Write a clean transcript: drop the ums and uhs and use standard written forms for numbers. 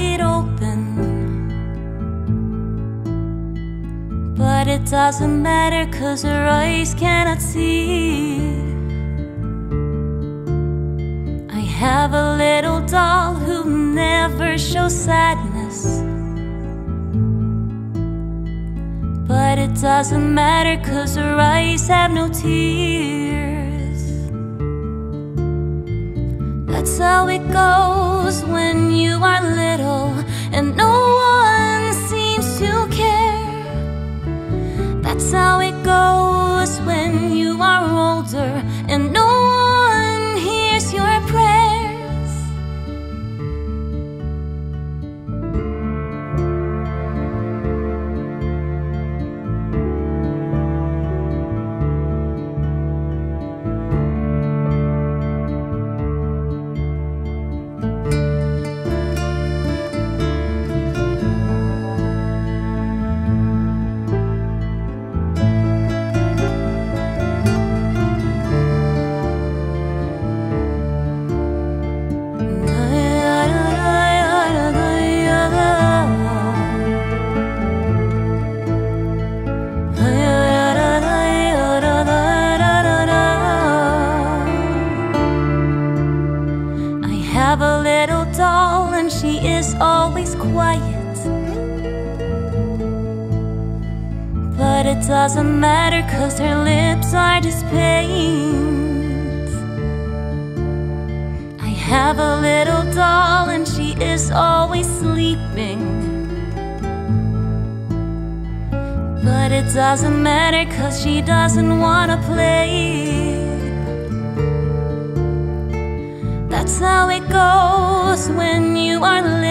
wide open, but it doesn't matter 'cause her eyes cannot see. I have a little doll who never shows sadness, but it doesn't matter 'cause her eyes have no tears. That's how it goes when you are little and no one seems to care. That's how it goes when you are older and no one hears your prayers. I have a little doll and she is always quiet, but it doesn't matter 'cause her lips are just paint. I have a little doll and she is always sleeping, but it doesn't matter 'cause she doesn't wanna play. That's how it goes when you are